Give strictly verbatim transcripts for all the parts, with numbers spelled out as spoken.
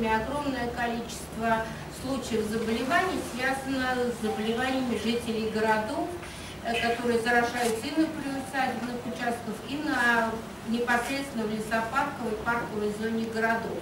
время огромное количество случаев заболеваний связано с заболеваниями жителей городов, которые заражаются и на приусадебных участках, и на непосредственно в лесопарковой, парковой зоне городов.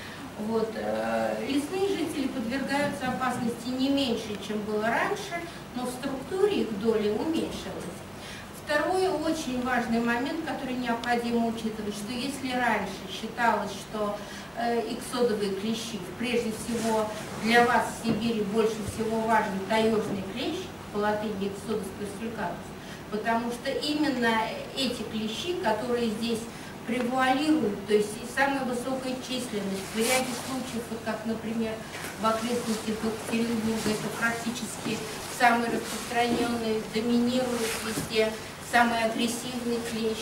Вот. Лесные жители подвергаются опасности не меньше, чем было раньше, но в структуре их доля уменьшилась. Второй очень важный момент, который необходимо учитывать, что если раньше считалось, что э, иксодовые клещи, прежде всего для вас в Сибири больше всего важен таежный клещ, по латыни иксодос персикулятус, потому что именно эти клещи, которые здесь превуалируют, то есть самая высокая численность, в ряде случаев, вот как, например, в окрестностях Екатеринбурга, это практически самый распространенный, доминирует везде, самый агрессивный клещ,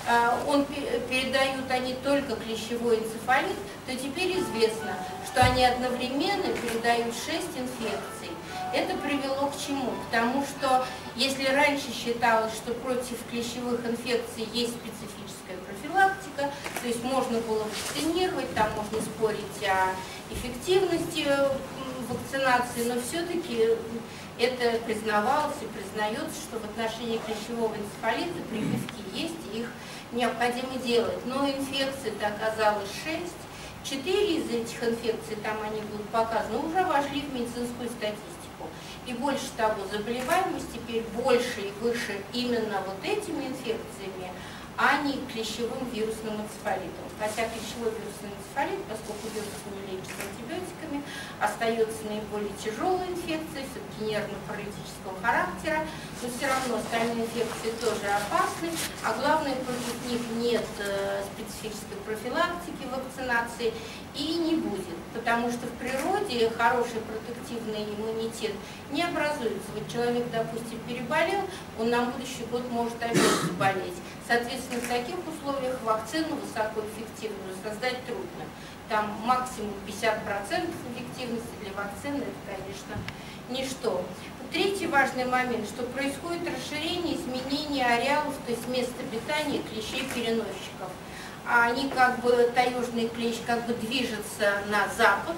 он передают они только клещевой энцефалит, то теперь известно, что они одновременно передают шесть инфекций. Это привело к чему? К тому, что если раньше считалось, что против клещевых инфекций есть специфическая профилактика, то есть можно было вакцинировать, там можно спорить о эффективности вакцинации, но все-таки это признавалось и признается, что в отношении клещевого энцефалита прививки есть, и их необходимо делать. Но инфекций-то оказалось шесть. Четыре из этих инфекций, там они будут показаны, уже вошли в медицинскую статистику. И больше того, заболеваемость теперь больше и выше именно вот этими инфекциями, а не клещевым вирусным энцефалитом. Хотя клещевой вирусный энцефалит, поскольку вирус не лечится антибиотиками, остается наиболее тяжелой инфекцией, все-таки нервно-паралитического характера, но все равно остальные инфекции тоже опасны, а главное, против них нет специфической профилактики, вакцинации и не будет, потому что в природе хороший протективный иммунитет не образуется. Вот человек, допустим, переболел, он на будущий год может опять заболеть. Соответственно, в таких условиях вакцину высокоэффективную создать трудно. Там максимум пятьдесят процентов эффективности для вакцины, это, конечно, ничто. Третий важный момент, что происходит расширение, изменение ареалов, то есть мест обитания клещей-переносчиков. Они как бы, таежный клещ как бы движется на запад.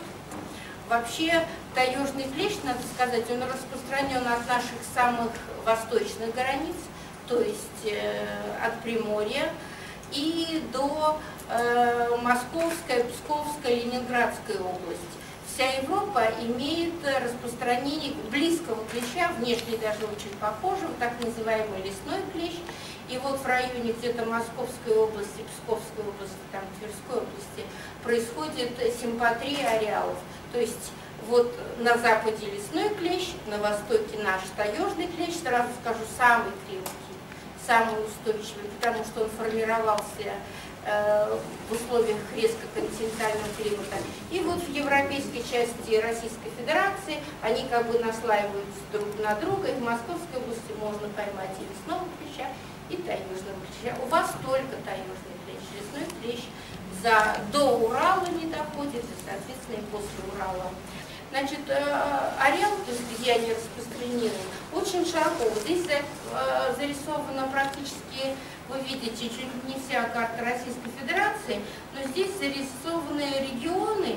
Вообще таежный клещ, надо сказать, он распространен от наших самых восточных границ, то есть э, от Приморья и до э, Московской, Псковской, Ленинградской области. Вся Европа имеет распространение близкого клеща, внешне даже очень похожего, так называемый лесной клещ. И вот в районе где-то Московской области, Псковской области, там, Тверской области происходит симпатрия ареалов. То есть вот на западе лесной клещ, на востоке наш таежный клещ, сразу скажу, самый крепкий, самый устойчивый, потому что он формировался э, в условиях резко континентального климата. И вот в европейской части Российской Федерации они как бы наслаиваются друг на друга, и в Московской области можно поймать и лесного клеща, и таежного клеща. У вас только таежный клещ, лесной клещ за, до Урала не доходит, и, соответственно, и после Урала. Значит, ареал, то есть где они распространены, очень широко. Здесь зарисована практически, вы видите, чуть ли не вся карта Российской Федерации, но здесь зарисованы регионы,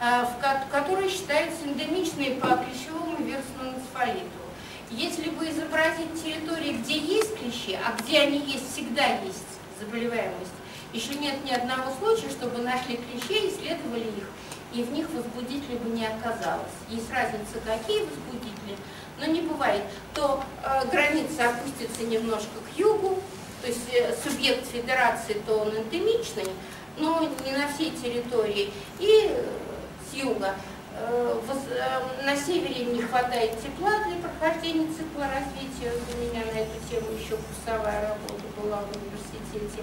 которые считаются эндемичными по клещевому вирусному энцефалиту. Если бы изобразить территории, где есть клещи, а где они есть, всегда есть заболеваемость, еще нет ни одного случая, чтобы нашли клещей, исследовали их, и в них возбудителей бы не оказалось. Есть разница, какие возбудители, но не бывает. То э, граница опустится немножко к югу, то есть э, субъект федерации, то он эндемичный, но не на всей территории. И э, с юга. Э, воз, э, на севере им не хватает тепла для прохождения цикла развития. У меня на эту тему еще курсовая работа была в университете.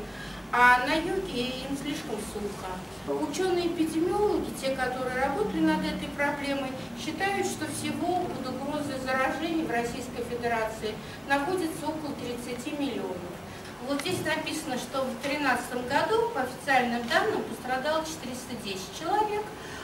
А на юге им слишком сухо. Ученые-эпидемиологи, те, которые работали над этой проблемой, считают, что всего под угрозой заражений в Российской Федерации находится около тридцати миллионов. Вот здесь написано, что в две тысячи тринадцатом году, по официальным данным, пострадало четыреста десять человек,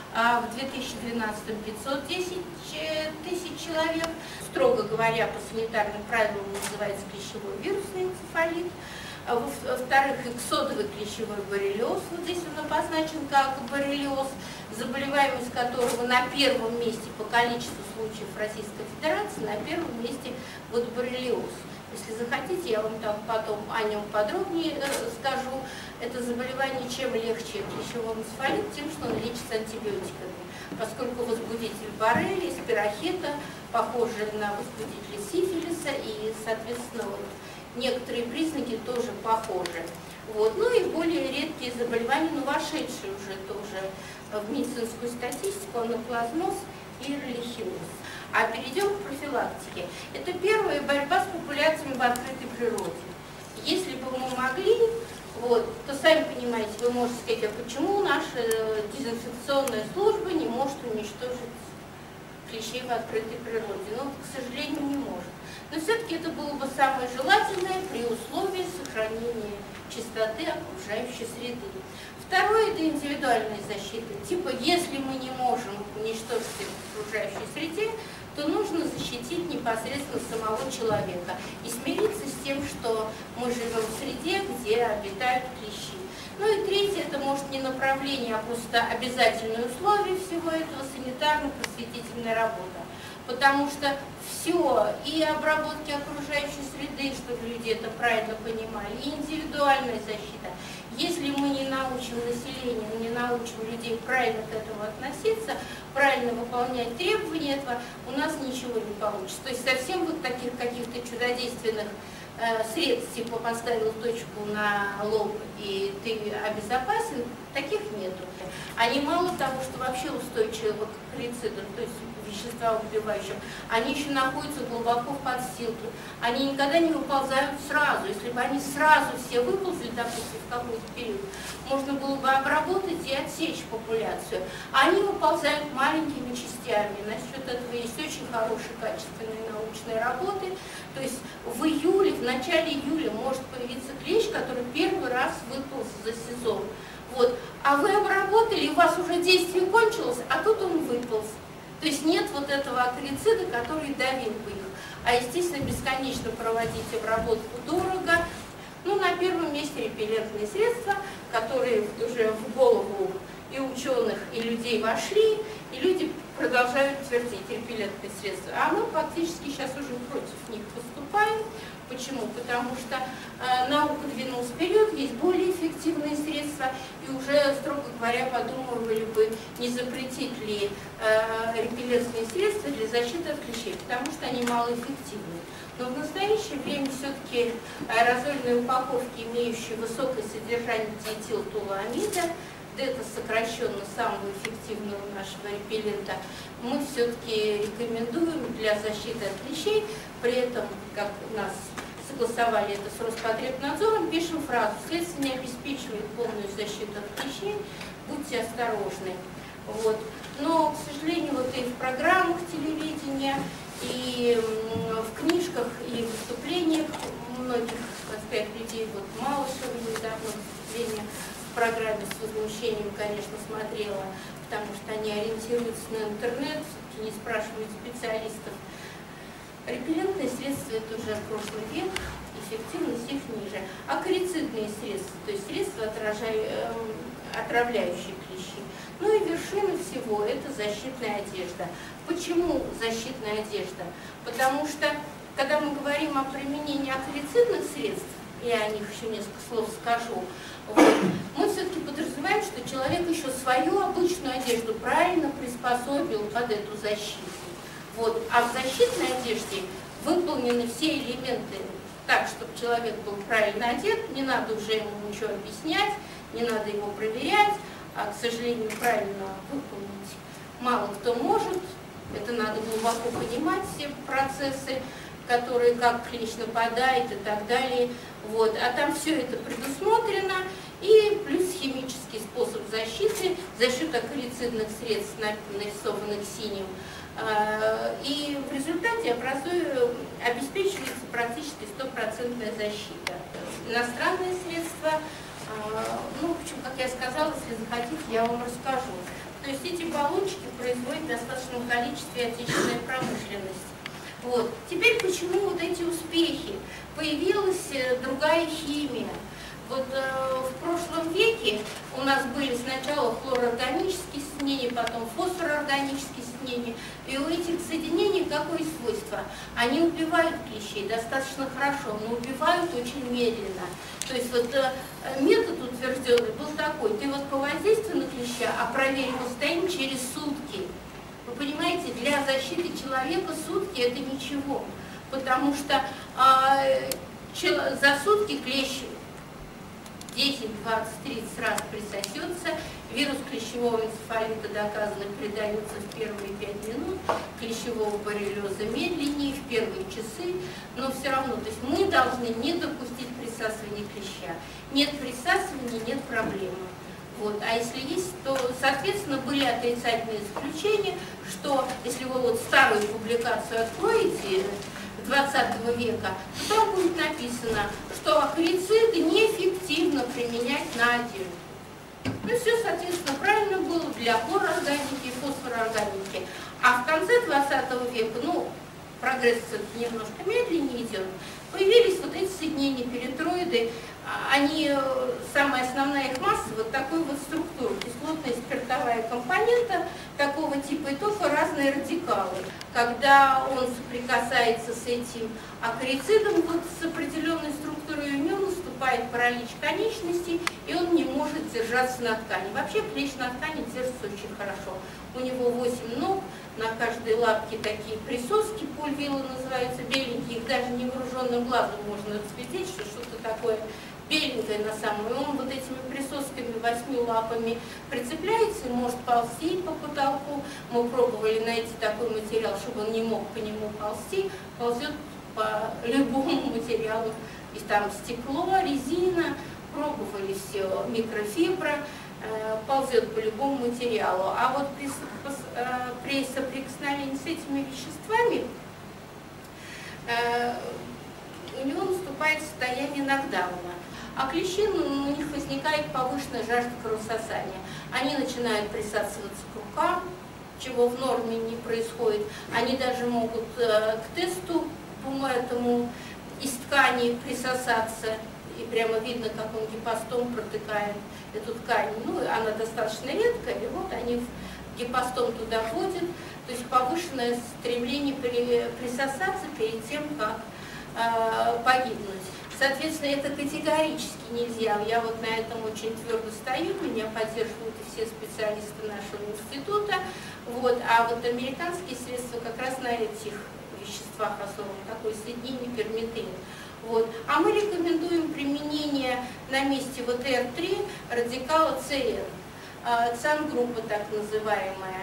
а в две тысячи двенадцатом пятьсот десять тысяч человек. Строго говоря, по санитарным правилам называется клещевой вирусный энцефалит. Во-вторых, иксодовый клещевой боррелиоз, вот здесь он обозначен как боррелиоз, заболеваемость которого на первом месте по количеству случаев в Российской Федерации, на первом месте вот боррелиоз. Если захотите, я вам там потом о нем подробнее скажу. Это заболевание чем легче клещевой энцефалит, тем, что он лечится антибиотиками, поскольку возбудитель боррелии, спирохета похожи на возбудитель сифилиса, и, соответственно, вот, некоторые признаки тоже похожи. Вот. Ну и более редкие заболевания, но вошедшие уже тоже в медицинскую статистику, анаплазмоз и эрлихиоз. А перейдем к профилактике. Это первая борьба с популяциями в открытой природе. Если бы мы могли, вот, то сами понимаете, вы можете сказать, а почему наша дезинфекционная служба не может уничтожить клещей в открытой природе? Ну, к сожалению, не может. Но все-таки это было бы самое желательное при условии сохранения чистоты окружающей среды. Второе – это индивидуальная защита. Типа, если мы не можем уничтожить их в окружающей среде, то нужно защитить непосредственно самого человека и смириться с тем, что мы живем в среде, где обитают клещи. Ну и третье – это, может, не направление, а просто обязательные условия всего этого – санитарно-просветительная работа. Потому что все, и обработки окружающей среды, чтобы люди это правильно понимали, и индивидуальная защита. Если мы не научим население, не научим людей правильно к этому относиться, правильно выполнять требования этого, у нас ничего не получится. То есть совсем вот таких каких-то чудодейственных э, средств, типа поставил точку на лоб и ты обезопасен, таких нету. Они мало того, что вообще устойчивы к акарицидам, то есть вещества убивающим, они еще находятся глубоко в подстилке. Они никогда не выползают сразу. Если бы они сразу все выползли, допустим, в какой-то период, можно было бы обработать и отсечь популяцию. Они выползают маленькими частями. Насчет этого есть очень хорошие качественные научные работы. То есть в июле, в начале июля может появиться клещ, который первый раз выполз за сезон. Вот. А вы обработали, у вас уже действие кончилось, а тут он выполз. То есть нет вот этого акарицида, который давил бы их. А, естественно, бесконечно проводить обработку дорого. Ну, на первом месте репеллентные средства, которые уже в голову и ученых, и людей вошли, и люди продолжают твердить репеллентные средства. А мы фактически сейчас уже против них поступаем. Почему? Потому что э, наука двинулась вперед, есть более эффективные средства, и уже, строго говоря, подумывали бы, не запретить ли э, репеллентные средства для защиты от клещей, потому что они малоэффективны. Но в настоящее время все-таки аэрозольные упаковки, имеющие высокое содержание диэтилтолуамида, это сокращенно самого эффективного нашего репеллента, мы все-таки рекомендуем для защиты от клещей. При этом, как у нас согласовали это с Роспотребнадзором, пишем фразу: следствие не обеспечивает полную защиту от клещей, будьте осторожны. Вот. Но, к сожалению, вот и в программах телевидения, и в книжках, и в выступлениях многих, так сказать, людей, вот Малышева недавно выступление в программе с возмущением, конечно, смотрела, потому что они ориентируются на интернет, не спрашивают специалистов. Репеллентные средства – это уже прошлый век, эффективность их ниже. Акарицидные средства, то есть средства, отравляющие клещи. Ну и вершина всего – это защитная одежда. Почему защитная одежда? Потому что, когда мы говорим о применении акарицидных средств, я о них еще несколько слов скажу, вот, мы все-таки подразумеваем, что человек еще свою обычную одежду правильно приспособил под эту защиту. Вот. А в защитной одежде выполнены все элементы так, чтобы человек был правильно одет, не надо уже ему ничего объяснять, не надо его проверять, а, к сожалению, правильно выполнить мало кто может. Это надо глубоко понимать, все процессы, которые, как клещ нападает и так далее. Вот. А там все это предусмотрено, и плюс химический способ защиты за счет акарицидных средств, нарисованных синим. И в результате образуя, обеспечивается практически стопроцентная защита. Иностранные средства, ну, в общем, как я сказала, если захотите, я вам расскажу. То есть эти баллончики производят в достаточном количестве отечественная промышленность. Вот. Теперь почему вот эти успехи? Появилась другая химия. Вот э, в прошлом веке у нас были сначала хлорорганические соединения, потом фосфорорганические соединения. И у этих соединений какое свойство? Они убивают клещей достаточно хорошо, но убивают очень медленно. То есть вот э, метод утвержденный был такой: ты вот по воздействию на клеща, а проверь его состояние через сутки. Вы понимаете, для защиты человека сутки это ничего, потому что э, за сутки клещ десять, двадцать, тридцать раз присосется, вирус клещевого энцефалита, доказано, передается в первые пять минут, клещевого боррелиоза медленнее, в первые часы, но все равно, то есть мы должны не допустить присасывания клеща. Нет присасывания, нет проблемы. Вот. А если есть, то, соответственно, были отрицательные заключения, что если вы вот старую публикацию откроете двадцатого века, то там будет написано, что акарициды неэффективно применять на отдельно. Ну, все, соответственно, правильно было для хлорорганики и фосфорорганики. А в конце двадцатого века, ну, прогресс все-таки немножко медленнее идет, появились вот эти соединения перитроиды. Они, самая основная их масса, вот такой вот структуры, кислотная спиртовая компонента такого типа, и только разные радикалы. Когда он соприкасается с этим акарицидом, вот с определенной структурой, у него наступает паралич конечностей, и он не может держаться на ткани. Вообще клещ на ткани держится очень хорошо. У него восемь ног, на каждой лапке такие присоски, пульвилы называются, беленькие, их даже невооруженным глазом можно разглядеть, что что-то такое беленькое на самом деле. Он вот этими присосками, восьми лапами прицепляется и может ползти по потолку. Мы пробовали найти такой материал, чтобы он не мог по нему ползти, ползет по любому материалу. И там стекло, резина, пробовали все, микрофибра, э, ползет по любому материалу. А вот при, э, при соприкосновении с этими веществами э, у него наступает состояние нокдауна. А клещи, ну, у них возникает повышенная жажда кровососания. Они начинают присасываться к рукам, чего в норме не происходит. Они даже могут э, к тесту по этому из ткани присосаться. И прямо видно, как он гипостом протыкает эту ткань. Ну, она достаточно редкая, и вот они гипостом туда вводят. То есть повышенное стремление при, присосаться перед тем, как э, погибнуть. Соответственно, это категорически нельзя. Я вот на этом очень твердо стою, меня поддерживают и все специалисты нашего института. Вот. А вот американские средства как раз на этих веществах особенно, такое соединение перметрин. Вот. А мы рекомендуем применение на месте вот эр три радикала цэ эр, ЦАН-группа так называемая.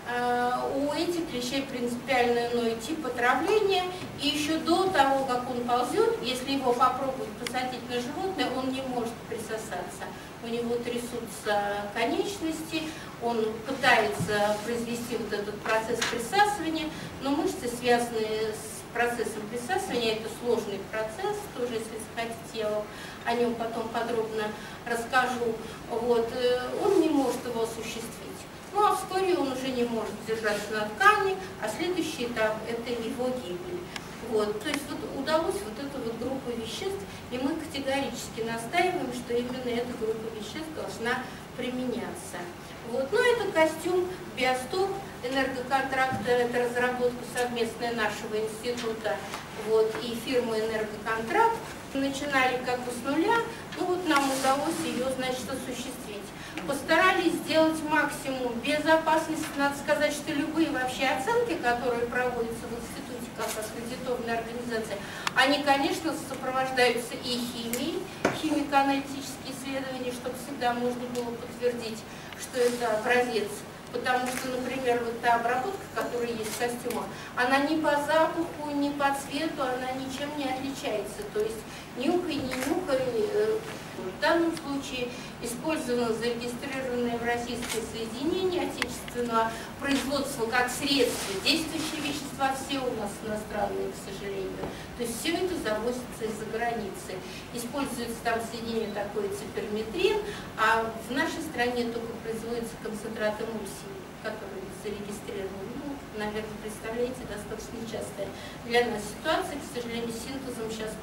У этих клещей принципиально иной тип отравления, и еще до того, как он ползет, если его попробовать посадить на животное, он не может присосаться. У него трясутся конечности, он пытается произвести вот этот процесс присасывания, но мышцы, связанные с процессом присасывания, это сложный процесс, тоже, если хотите, я вам о нем потом подробно расскажу. Вот, он не может его осуществить. Ну а вскоре он уже не может держаться на ткани, а следующий этап – это его гибель. Вот. То есть вот удалось вот эту вот группу веществ, и мы категорически настаиваем, что именно эта группа веществ должна применяться. Вот. Ну это костюм Биостоп, энергоконтракт, это разработка совместная нашего института, вот, и фирмы Энергоконтракт. Начинали как бы с нуля, ну вот нам удалось ее, значит, осуществить. Постарались сделать максимум безопасности. Надо сказать, что любые вообще оценки, которые проводятся в институте как аккредитованная организация, они, конечно, сопровождаются и химией, химико-аналитические исследования, чтобы всегда можно было подтвердить, что это образец. Потому что, например, вот та обработка, которая есть в костюмах, она ни по запаху, ни по цвету, она ничем не отличается. То есть нюхай, не нюхай. В данном случае использовано зарегистрированное в российское соединение отечественного производства как средство. Действующие вещества все у нас иностранные, к сожалению. То есть все это завозится из-за границы. Используется там соединение такое циперметрин, а в нашей стране только производится концентрат эмульсии, который зарегистрирован. Ну, наверное, представляете, достаточно частая для нас ситуация. К сожалению, с синтезом сейчас плохо.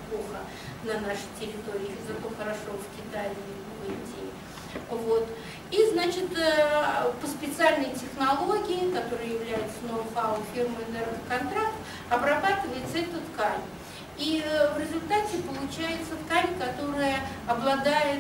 на нашей территории, зато хорошо в Китае и в Индии. Вот. И, значит, по специальной технологии, которая является ноу-хау фирмы «Энергоконтракт», обрабатывается эта ткань. И в результате получается ткань, которая обладает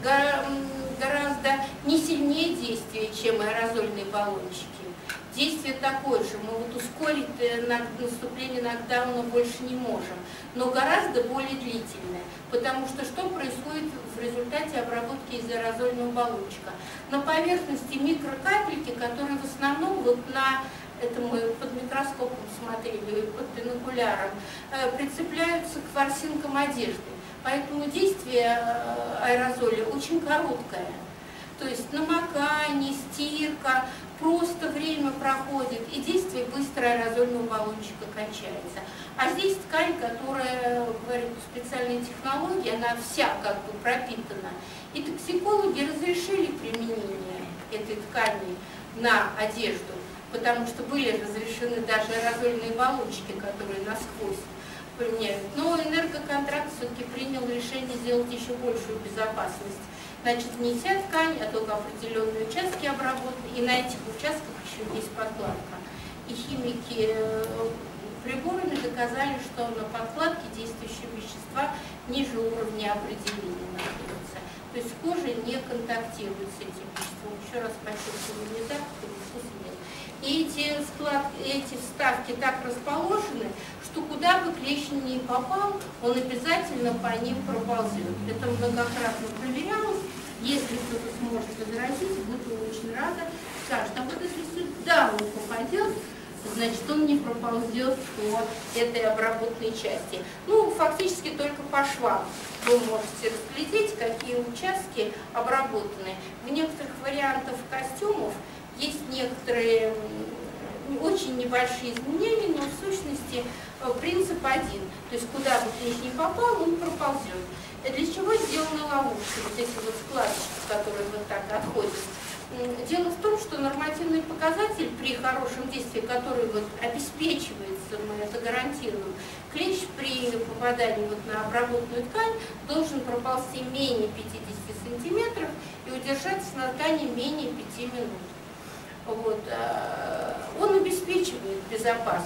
гораздо не сильнее действия, чем аэрозольные баллончики. Действие такое же, мы вот ускорить наступление нокдауна больше не можем, но гораздо более длительное. Потому что что происходит в результате обработки из аэрозольного баллончика? На поверхности микрокапельки, которые в основном вот на, это мы под микроскопом смотрели, под бинокуляром, прицепляются к ворсинкам одежды. Поэтому действие аэрозоля очень короткое. То есть намокание, стирка, просто время проходит, и действие быстро аэрозольного баллончика кончается. А здесь ткань, которая, говорю, специальной технологии, она вся как бы пропитана. И токсикологи разрешили применение этой ткани на одежду, потому что были разрешены даже аэрозольные баллончики, которые насквозь применяют. Но энергоконтракт все-таки принял решение сделать еще большую безопасность. Значит, не вся ткань, а только определенные участки обработаны, и на этих участках еще есть подкладка. И химики приборами доказали, что на подкладке действующие вещества ниже уровня определения находятся. То есть кожа не контактирует с этим веществом. Еще раз подчеркиваю, не так, вкуса нет. И эти, склад, эти вставки так расположены, что куда бы клещ ни попал, он обязательно по ним проползет. Это многократно проверялось. Если кто-то сможет возразить, буду очень рада. Скажет, а вот если сюда он попадет, значит, он не проползет по этой обработанной части. Ну, фактически только по швам вы можете разглядеть, какие участки обработаны. В некоторых вариантах костюмов есть некоторые очень небольшие изменения, но в сущности принцип один. То есть куда бы клещ не попал, он проползет. Для чего сделаны ловушки, вот эти вот складочки, которые вот так отходят? Дело в том, что нормативный показатель при хорошем действии, который вот обеспечивается, мы это гарантируем, клещ при попадании вот на обработанную ткань должен проползти менее пятидесяти сантиметров и удержаться на ткани менее пяти минут. Вот. Он обеспечивает безопасность.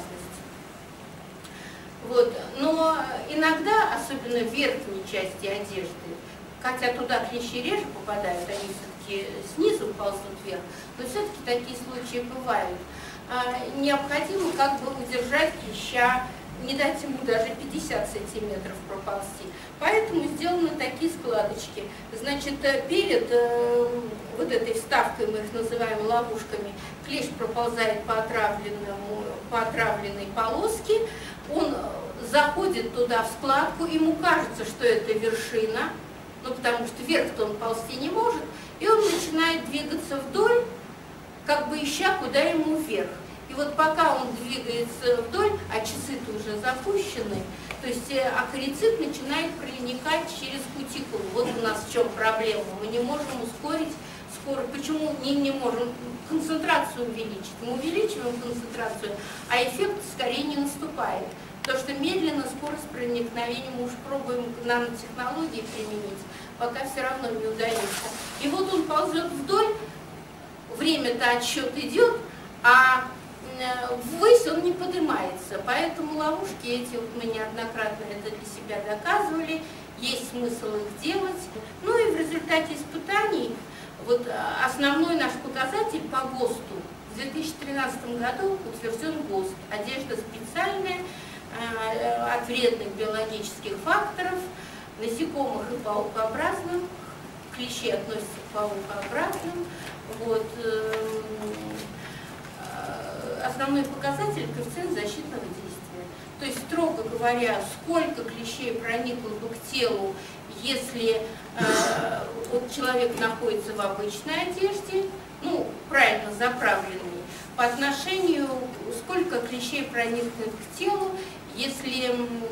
Вот. Но иногда, особенно в верхней части одежды, хотя туда клещи реже попадают, они все-таки снизу ползут вверх, но все-таки такие случаи бывают. Необходимо как бы удержать клеща, не дать ему даже пятьдесят сантиметров проползти. Поэтому сделаны такие складочки. Значит, перед э, вот этой вставкой, мы их называем ловушками, клещ проползает по, отравленному, по отравленной полоске, он заходит туда в складку, ему кажется, что это вершина, ну потому что вверх-то он ползти не может, и он начинает двигаться вдоль, как бы ища, куда ему вверх. И вот пока он двигается вдоль, а часы-то уже запущены, то есть акарицид начинает проникать через кутикулу. Вот у нас в чем проблема. Мы не можем ускорить скорость. Почему не, не можем концентрацию увеличить? Мы увеличиваем концентрацию, а эффект скорее не наступает. Потому что медленно скорость проникновения мы уж пробуем нанотехнологии применить, пока все равно не удается. И вот он ползет вдоль, время-то отсчет идет, а ввысь он не поднимается, поэтому ловушки эти, вот мы неоднократно это для себя доказывали, есть смысл их делать. Ну и в результате испытаний, вот основной наш показатель по ГОСТу, в две тысячи тринадцатом году утвержден ГОСТ, одежда специальная, от вредных биологических факторов, насекомых и паукообразных, клещи относятся к паукообразным, вот. Основной показатель – коэффициент защитного действия. То есть, строго говоря, сколько клещей проникло бы к телу, если э, вот человек находится в обычной одежде, ну, правильно заправленный, по отношению, сколько клещей проникнет к телу, если,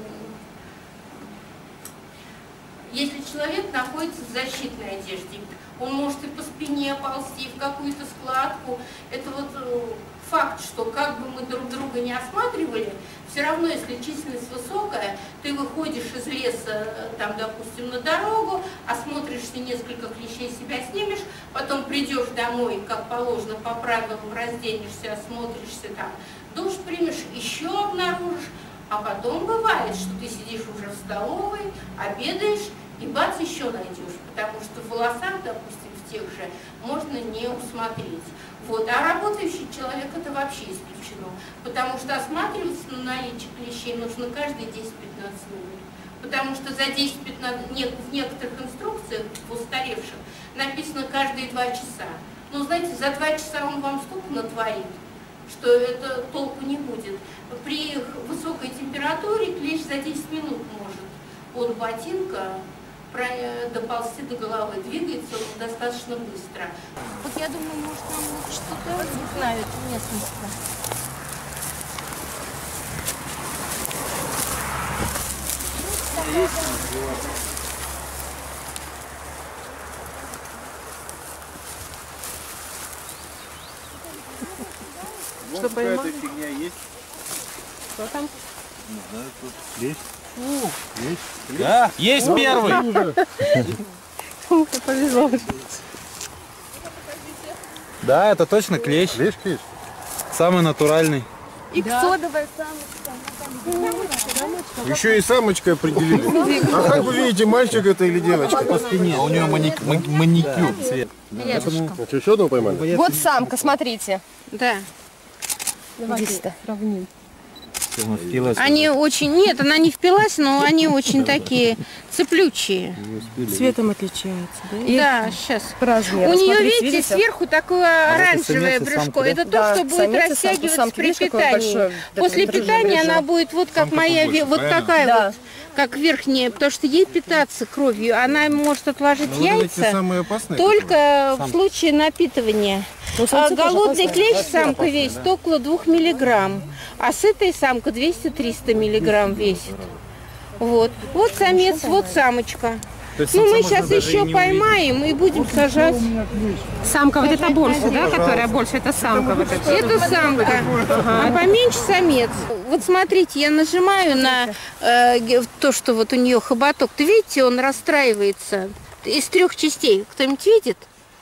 если человек находится в защитной одежде. Он может и по спине ползти, в какую-то складку. Это вот факт, что как бы мы друг друга не осматривали, все равно, если численность высокая, ты выходишь из леса, там, допустим, на дорогу, осмотришься, несколько клещей себя снимешь, потом придешь домой, как положено, по правилам, разденешься, осмотришься, там, душ примешь, еще обнаружишь, а потом бывает, что ты сидишь уже в столовой, обедаешь, и бац, еще найдешь, потому что в волосах, допустим, в тех же, можно не усмотреть. Вот. А работающий человек это вообще исключено, потому что осматриваться на наличие клещей нужно каждые десять-пятнадцать минут. Потому что за десять-пятнадцать, нет, в некоторых инструкциях, в устаревших, написано каждые два часа. Но знаете, за два часа он вам столько натворит, что это толку не будет. При высокой температуре клещ за десять минут может от ботинка доползти до головы, двигается он достаточно быстро. Вот я думаю, может, нам что-то знают местность. Что какая-то фигня есть? Что там? Не знаю, тут клещ. О, есть? Да, есть О, первый. Повезло. Да, это точно клещ. Клещ, клещ. Самый натуральный. Иксодовая самочка. Еще и самочка определили. А как вы видите, мальчик это или девочка? По спине. А у нее маник маникюр цвет. Поэтому... А что, еще одного поймали? Вот самка, смотрите. Да. Давайте сравним. Они очень... Нет, она не впилась, но они очень такие цеплючие. Цветом отличаются, да? Да, сейчас. Размеры. У нее, Смотрите, видите, видите? сверху такое оранжевое самец и брюшко. самка, да? Это то, Да, что будет самец и растягиваться самка. при Самки, видишь, какое питании. большое, После такое питания брюшко. она будет вот как Самка моя, побольше, вот правильно? такая Да. вот, как верхняя, потому что ей питаться кровью. Она может отложить Вот эти яйца самые опасные. только в случае напитывания. Ну, А самцы тоже голодный опасные. клещ самка весит около двух миллиграмм, а сытая самка двести-триста миллиграмм весит. Вот. Вот самец, вот самочка. Ну, мы сейчас еще поймаем и будем сажать. Самка вот это больше, да, которая больше, это самка вот эта. Это самка, а поменьше самец. Вот смотрите, я нажимаю на э, то, что вот у нее хоботок. Ты видите, он расстраивается из трех частей. Кто-нибудь видит?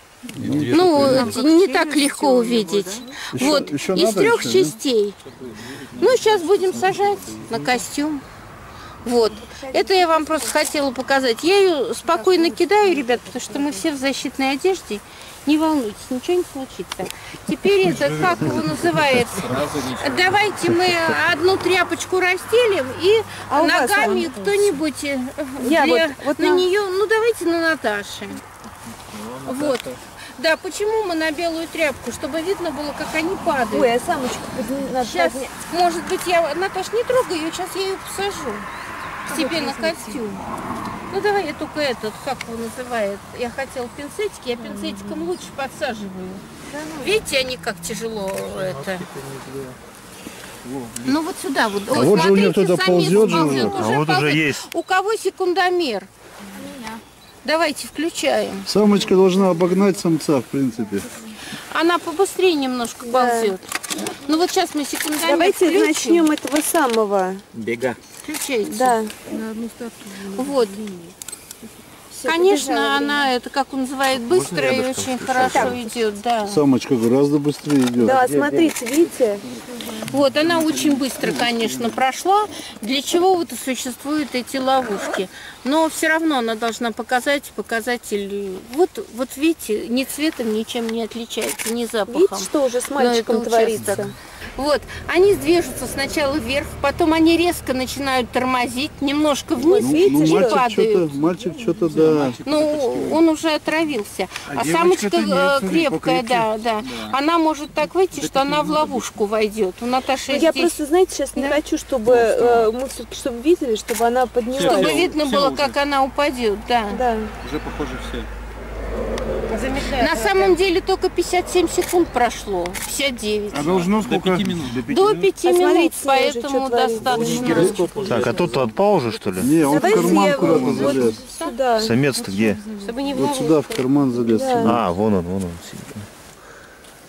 Ну, не так легко увидеть. Вот, из трех частей. Ну, сейчас будем сажать на костюм. Вот. Это я вам просто хотела показать. Я ее спокойно кидаю, ребят, потому что мы все в защитной одежде. Не волнуйтесь, ничего не случится. Теперь это, как его называется? Давайте мы одну тряпочку расстелим и А у вас, ногами а? кто-нибудь Я для- вот- вот на на- нее, ну давайте на Наташе. Вот. Да, почему мы на белую тряпку? Чтобы видно было, как они падают. Ой, а самочку надо Сейчас, поднять. может быть, я, Наташ, не трогай ее, сейчас я ее посажу себе на костюм. Ну, давай я только этот, как его называют, я хотела пинцетики, я пинцетиком лучше подсаживаю. Видите, они как тяжело это. Ну, вот сюда вот. А вот же у нее кто-то самец ползет же ползет, уже. А вот уже ползет. есть. У кого секундомер? Давайте включаем. Самочка должна обогнать самца, в принципе. Она побыстрее немножко ползет. Ну вот сейчас мы секундомер Давайте включим. начнем этого самого. Бега. Включайте. Да. Вот. Всё, Конечно, побежала она, это как он называет, быстро и очень хорошо идет, да. Самочка гораздо быстрее идет. Да, смотрите, видите? Вот, она очень быстро, конечно, прошла. Для чего вот и существуют эти ловушки? Но все равно она должна показать показатель. Вот, вот видите, ни цветом, ничем не отличается, ни запахом. Видите, что уже с мальчиком это творится? участок. Вот, они движутся сначала вверх, потом они резко начинают тормозить, немножко вниз Вот видите, и что? мальчик падают. что-то, мальчик что-то, да. Ну, он уже отравился. А, А самочка девочка-то нет, э, смотри, крепкая, покрепче. да, да, Она может так выйти, что она в ловушку войдет. У Наташи Я здесь, просто, знаете, сейчас не Да. хочу, чтобы э, мы все-таки, чтобы видели, чтобы она поднялась. чтобы Все, видно все было, уже. как она упадет, да. Да. Уже похоже все. На самом деле только пятьдесят семь секунд прошло, пятьдесят девять. А должно До сколько? пяти минут. До пяти А минут, смотрите, поэтому уже что достаточно. Так, а тот отпал уже, что ли? Не, он в Давайте карман я куда-то вот залез. сюда. Самец-то где? Чтобы не в Вот сюда в ловушку. карман залез. Да. А, вон он, вон он.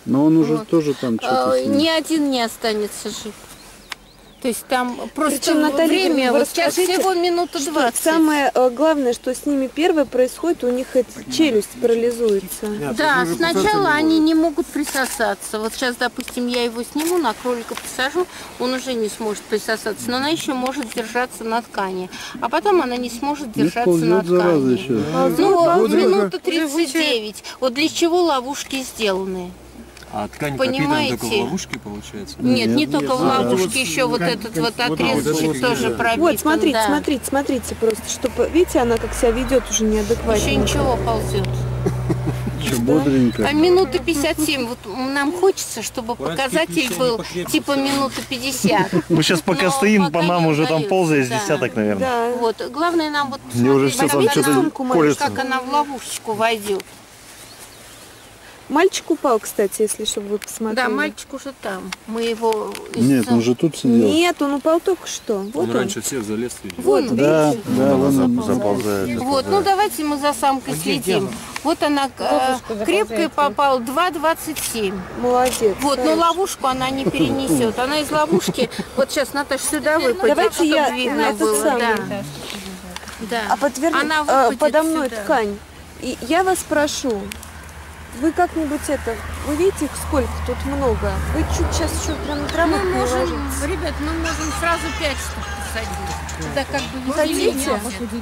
Но он уже Вот. тоже там что-то А, с ним. Ни один не останется жив. То есть там просто Причем, Наталья время, Игоревна, вы вот сейчас расскажите, всего минута что двадцать. самое э, главное, что с ними первое происходит, у них эта челюсть парализуется. Да, сначала они не могут присосаться. Вот сейчас, допустим, я его сниму, на кролика посажу, он уже не сможет присосаться, но она еще может держаться на ткани. А потом она не сможет Ну, держаться на ползет, зараза, ткани. еще. Ну, минута тридцать девять. Вот для чего ловушки сделаны? А ткань Понимаете? пропитана только в ловушке, получается? Нет, не Нет, только в нет. ловушке, еще вот этот вот отрезочек тоже пропитан. Вот, смотрите, да. смотрите, смотрите просто, чтобы, видите, она как себя ведет уже неадекватно. Еще ничего ползет. Еще бодренько. А минуты пятьдесят семь, вот нам хочется, чтобы показатель был типа минуты пятьдесят. Мы сейчас пока Но стоим, пока по нам не уже там удается, ползает с да. десяток, наверное. Да. Вот, главное нам вот Мне уже посмотреть, все там как она- что-то колется. как она в ловушечку войдет. Мальчик упал, кстати, если чтобы вы посмотрели. Да, мальчик уже там. Мы его... из- Нет, он же тут сидел. Нет, он упал только что. Вот Он он. раньше всех залез. видимо. Вот, Да, видите? да, вон он. Заползает. Вот, ну давайте мы за самкой следим. Вот она э, крепкая попала, два двадцать семь. Молодец. Вот, но ловушку она не перенесет. Она из ловушки, вот сейчас Наташа сюда выпадет, Давайте чтобы я видно на этот было. самый. Да. Да. А подтвердите, Она э, выпадет подо мной сюда. ткань. И я вас прошу, вы как-нибудь это, вы видите, их сколько тут много? Вы чуть сейчас еще прям на траву Мы можем, положите. ребят, мы можем сразу пять штук посадить. Да, как бы Хотите?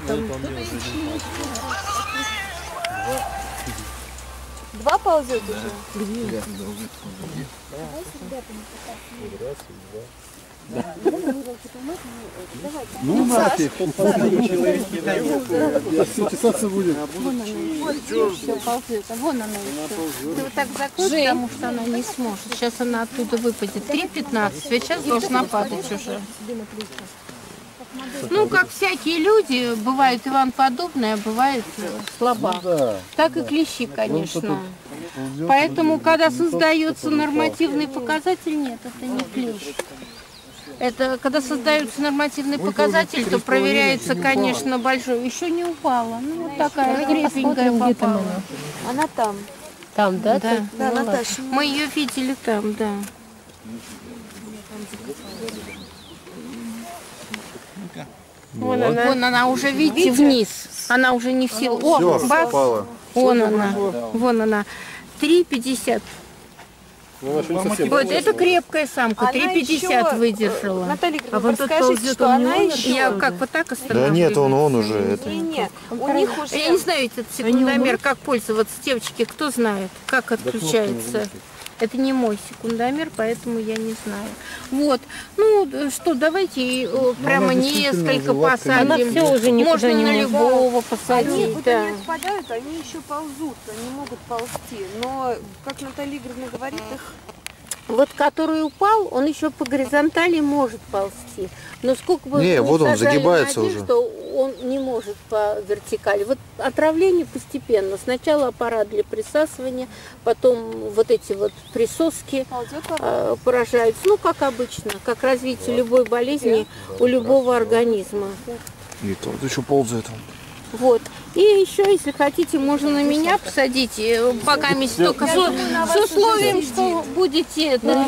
Два ползет уже? Ну, нафиг. Чесаться будет. все ползет. А вон она еще. Ты вот так закрой, потому что она не сможет. Сейчас она оттуда выпадет. три пятнадцать. Ведь сейчас должна падать уже. Ну, как всякие люди, бывает Иван подобное, а бывает э, слаба. Да. Так и клещи, конечно. Поэтому, когда создается нормативный показатель, нет, это не клещ. Это когда создается нормативный показатель, то проверяется, конечно, большой. Еще не упала. Ну, вот такая крепенькая попала. Она там. Там, да? Да. Да, Наташа. Мы ее видели там, да. Вон она. Вон она уже, видите, вниз. Она уже не в силу. О, бац! Упала. Вон она. Вон она. три пятьдесят. Ну, она еще не совсем. Вот, это крепкая самка. Она три пятьдесят еще, выдержала. Наталья Игоревна, А вон тот расскажите, ползет, что он она не еще... Я как вот так Да остановлюсь. нет, он, он уже это. Не, не, у них уже... Я не знаю этот секундомер, как пользоваться, девочки, кто знает, как отключается. Это не мой секундомер, поэтому я не знаю. Вот. Ну, что, давайте э, прямо несколько посадим. Можно на любого Они посадить. вот Да. они отпадают, они еще ползут, они могут ползти. Но, как Наталья Игоревна говорит, их... Вот который упал, он еще по горизонтали может ползти. Но сколько бы Не, ни вот он сажали загибается на один, уже. что он не может по вертикали. Вот отравление постепенно. Сначала аппарат для присасывания, потом вот эти вот присоски Ползет э, поражаются. Ну, как обычно, как развитие любой болезни у любого организма. И тут еще ползает он. Вот. И еще, если хотите, можно на меня посадить, э, пока месяц только с, с условием, что будете, да,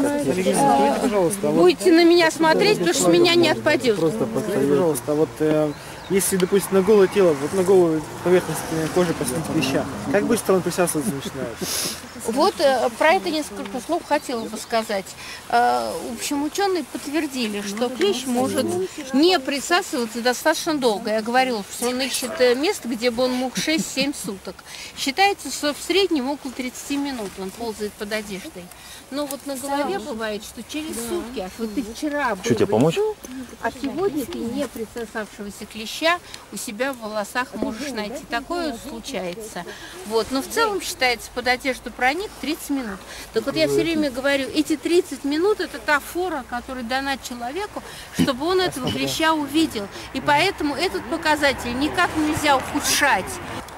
Пожалуйста, будете на меня смотреть, потому что с меня не отпадет. Просто подскажите, пожалуйста, вот э, если, допустим, на голое тело, вот на голую поверхность кожи посадить клеща, как быстро он присасываться начинает? Вот э, про это несколько слов хотела бы сказать. Э, в общем, ученые подтвердили, что клещ может не присасываться достаточно долго. Я говорила, что он ищет э, место, где бы он мог шесть-семь суток. Считается, что в среднем около тридцати минут он ползает под одеждой. Но вот на голове бывает, что через сутки, аж вот ты вчера был Что, тебе в помочь? лесу, а сегодня ты не присосавшегося клеща у себя в волосах можешь найти. Такое случается. Вот. Но в целом считается, под одежду проник тридцать минут. Так вот я все время говорю, эти тридцать минут это та фора, которая дана человеку, чтобы он этого клеща увидел. И поэтому этот показатель никак нельзя ухудшать.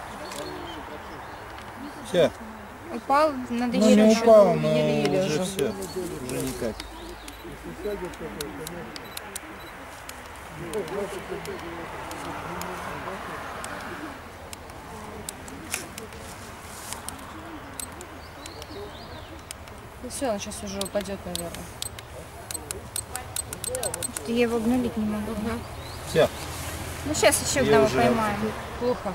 Все. Упал, надо Ну, еще не еще упал, но еле-еле уже уже. все. Уже никак. Все, он сейчас уже упадет, наверное. Я его обнулить не могу. Угу. Все. Ну сейчас еще Я одного уже поймаем. Плохо.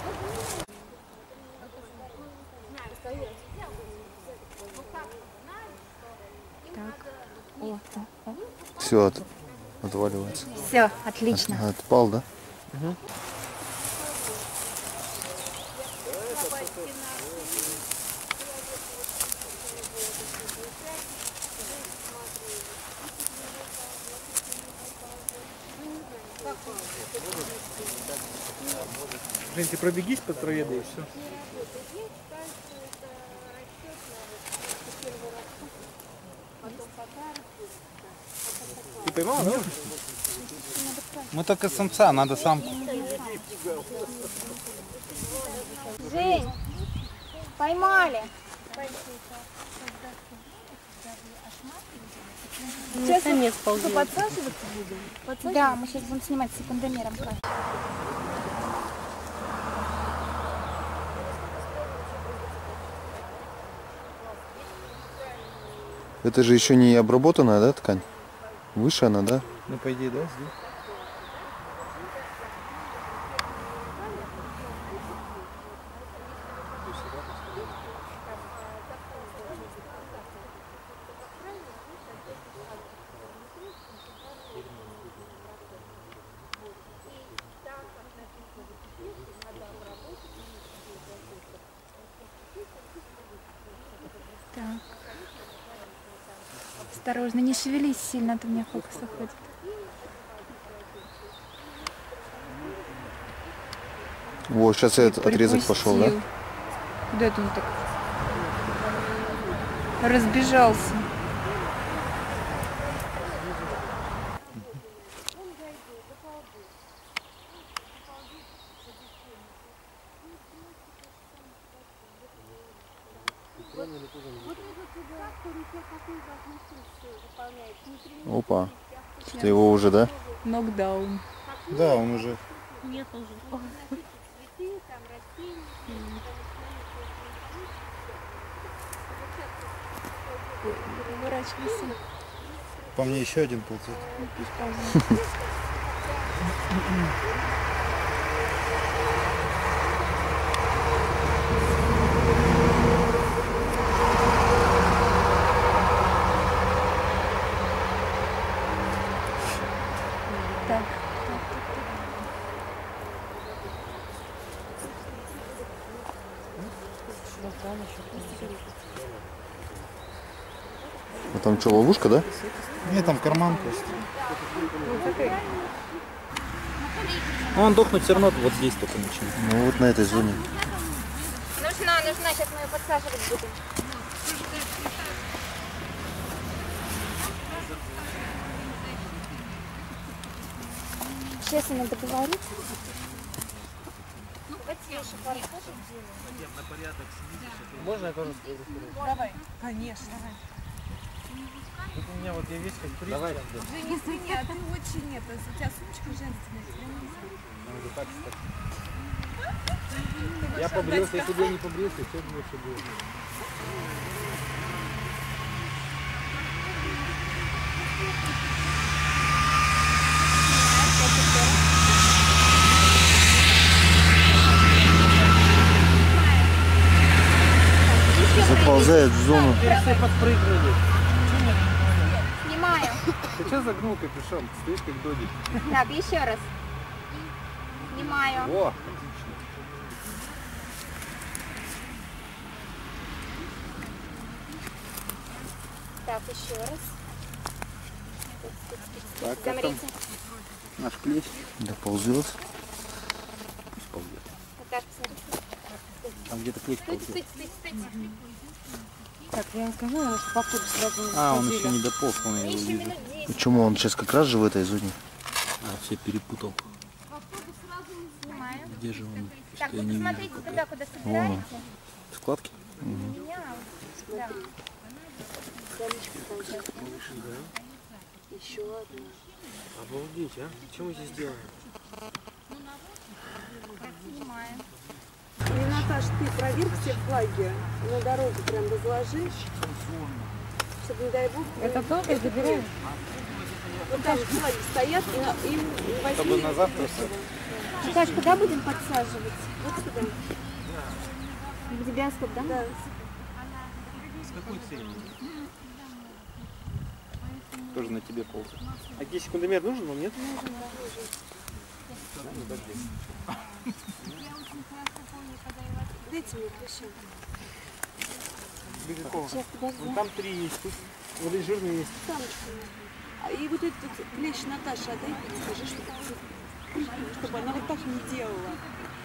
Так. О, о, о. Все от, отваливается. Все, отлично. От- отпал, да? Угу. Жень, ты пробегись по траве, да и все. Ты поймал, да? Мы только самца, надо самку. Жень, поймали. Сейчас мы подсаживаться будем? Да, мы сейчас будем снимать секундомером. Это же еще не обработанная, да, ткань? Выше она, да? Ну, по идее, да, здесь. Так. Осторожно, не шевелись сильно, а то у меня фокус уходит. Вот, сейчас этот отрезок пошел, да? Куда это он так разбежался? Опа. Что-то его уже, да? Нокдаун. Да, он уже. Нет уже. Выворачивайся. По мне еще один ползет. Так. А там что, ловушка, да? Нет, там карман просто. Ну, он дохнуть все равно вот здесь только начинает. Ну вот на этой зоне. Нужна, нужна, сейчас мы ее подсаживать будем. Сейчас надо договорить. Можно я тоже скажу? Давай. Конечно. Тут у меня вот я весь как турист. Давай. Жень, извини, а ты очень это, у тебя сумочка женственная. Я побрился, если бы я не побрился, все бы лучше было. Заползает в зону. Все подпрыгнули. Снимаю. Ты что загнул капюшон? Стоишь как додик. Так, еще раз. Снимаю. О! Так, еще раз. Так, как там Замрите. наш клещ? Да ползет. Так, посмотрите. Там где-то клещ Стойте, ползет. стойте, стойте, стойте. Так, я вам скажу, наверное, что походу сразу не А, он сходили. еще не дополз, он его Еще вижу. минут десять. Почему он сейчас как раз же в этой зоне? А, все перепутал. Снимаю. Где же он? Так, Что вы я не вижу. посмотрите туда, куда собираете. Вкладки? Меня. Да. Еще одна. Обалдеть, а? Что мы здесь делаем? Снимаем. И, Наташ, ты проверь все флаги на дорогу, прям разложи. чтобы, не дай бог... Это тоже забираем? Вот там люди стоят и, на- им возьми. Чтобы на завтра Саш, куда будем подсаживать? Вот сюда. В Дебиаскоп, да? Да. тоже на тебе ползает. А где секундомер нужен вам, нет? Дайте мне ключи. Для какого? Сейчас, подожди. Вон там три есть, тут вот здесь жирный есть. Самочка. А и вот этот клещ Наташа, отдай, скажи, что чтобы она вот так не делала.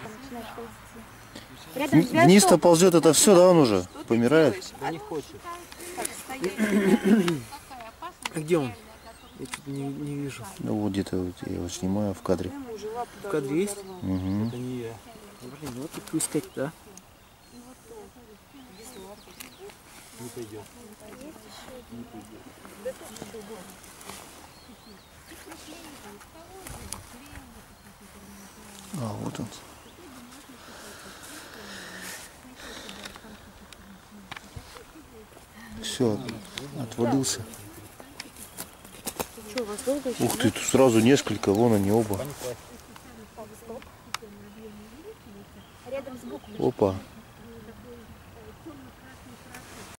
Рядом с Вниз-то ползет это все, да, он уже Что ты помирает. делаешь? Да А не хочет. так, стоять. А где он? Я что-то не, не вижу. Ну вот где-то вот я его снимаю в кадре. Ему уже лапу В кадре есть? оторвал. Угу. Это не я. Ну, блин, ну вот тут искать, да? Не пойдет. А, вот он. Все, отвалился. Что, у вас долго еще? Ух ты, тут сразу несколько, вон они оба. Рядом с буквой. Опа.